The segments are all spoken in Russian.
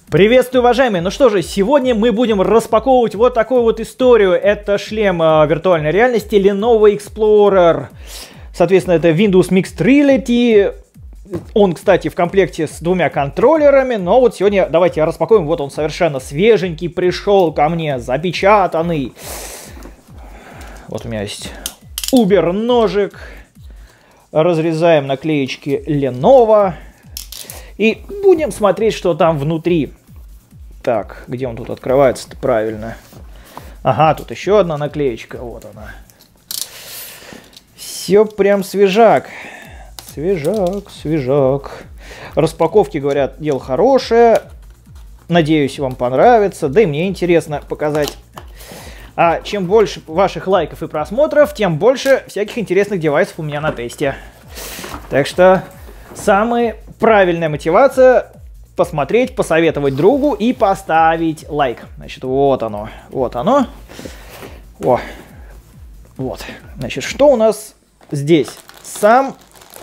Приветствую, уважаемые! Ну что же, сегодня мы будем распаковывать вот такую вот историю. Это шлем виртуальной реальности Lenovo Explorer. Соответственно, это Windows Mixed Reality. Он, кстати, в комплекте с двумя контроллерами. Но вот сегодня давайте распакуем. Вот он совершенно свеженький пришел ко мне, запечатанный. Вот у меня есть Uber-ножик. Разрезаем наклеечки Lenovo. И будем смотреть, что там внутри. Так, где он тут открывается-то правильно? Ага, тут еще одна наклеечка. Вот она. Все прям свежак. Свежак. Распаковки, говорят, дело хорошее. Надеюсь, вам понравится. Да и мне интересно показать. А чем больше ваших лайков и просмотров, тем больше всяких интересных девайсов у меня на тесте. Так что самая правильная мотивация — посмотреть, посоветовать другу и поставить лайк. Значит, вот оно. О, вот. Значит, что у нас здесь? Сам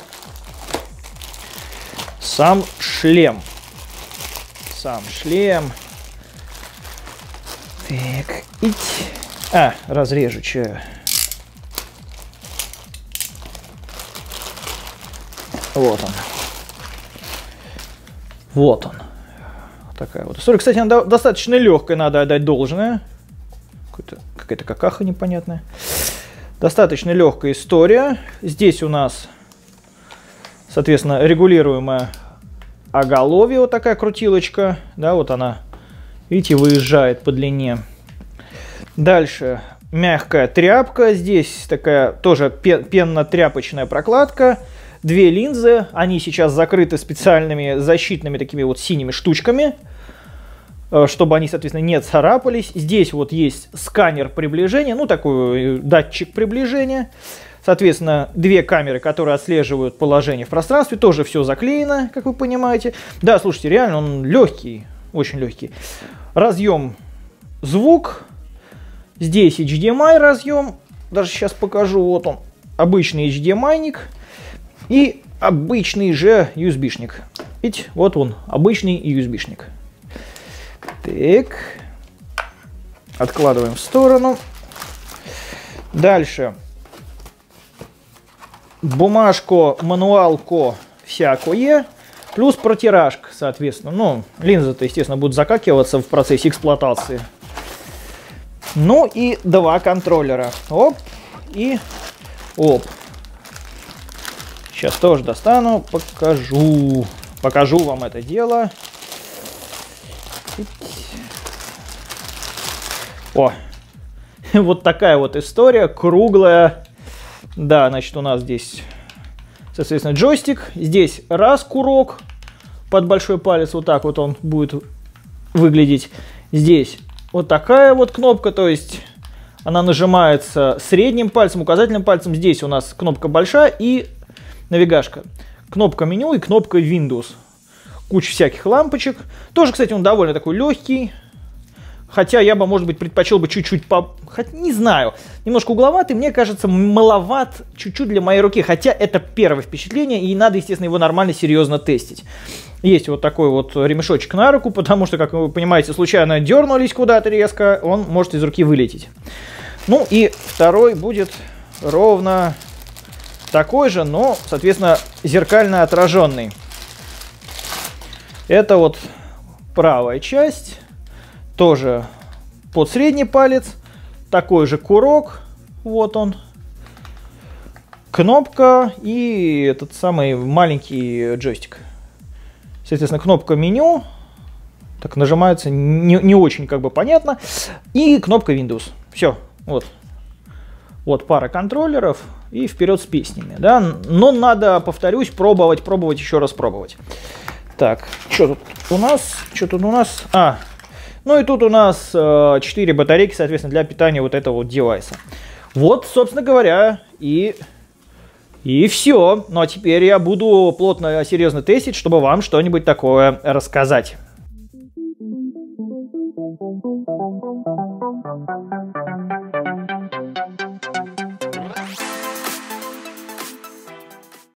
шлем. Так, разрежу, че. Вот он. Вот он. Такая вот история. Кстати, она достаточно легкая, надо отдать должное. Какая-то какаха непонятная. Достаточно легкая история. Здесь у нас, соответственно, регулируемая оголовье. Вот такая крутилочка. Да, вот она, видите, выезжает по длине. Дальше мягкая тряпка. Здесь такая тоже пенно-тряпочная прокладка. Две линзы, они сейчас закрыты специальными защитными такими вот синими штучками, чтобы они, соответственно, не царапались. Здесь вот есть сканер приближения, ну такой датчик приближения. Соответственно, две камеры, которые отслеживают положение в пространстве, тоже все заклеено, как вы понимаете. Да, слушайте, реально он легкий, очень легкий. Разъем звук, здесь HDMI разъем, даже сейчас покажу, вот он, обычный HDMI-ник. И обычный же USB-шник. Видите, вот он, обычный USB-шник. Так. Откладываем в сторону. Дальше. Бумажку, мануалку всякое. Плюс протиражка, соответственно. Ну, линзы-то, естественно, будут закакиваться в процессе эксплуатации. Ну и два контроллера. Оп и оп. Сейчас тоже достану, покажу вам это дело. О, вот такая вот история, круглая. Да, значит, у нас здесь, соответственно, джойстик. Здесь раз курок под большой палец, вот так вот он будет выглядеть. Здесь вот такая вот кнопка, то есть она нажимается средним пальцем, указательным пальцем. Здесь у нас кнопка большая и навигашка. Кнопка меню и кнопка Windows. Куча всяких лампочек. Тоже, кстати, он довольно такой легкий. Хотя я бы, может быть, предпочел бы чуть-чуть не знаю. Немножко угловатый. Мне кажется, маловат чуть-чуть для моей руки. Хотя это первое впечатление. И надо, естественно, его нормально, серьезно тестить. Есть вот такой вот ремешочек на руку. Потому что, как вы понимаете, случайно дернулись куда-то резко. Он может из руки вылететь. Ну и второй будет ровно такой же, но, соответственно, зеркально отраженный. Это вот правая часть, тоже под средний палец, такой же курок, вот он, кнопка и этот самый маленький джойстик. Соответственно, кнопка меню, так нажимается, не очень как бы понятно, и кнопка Windows. Все, вот. Вот пара контроллеров и вперед с песнями, да. Но надо, повторюсь, пробовать, еще раз пробовать. Так, что тут у нас? Ну и тут у нас 4 батарейки, соответственно, для питания вот этого вот девайса. Вот, собственно говоря, и все. Ну а теперь я буду плотно, серьезно тестить, чтобы вам что-нибудь такое рассказать.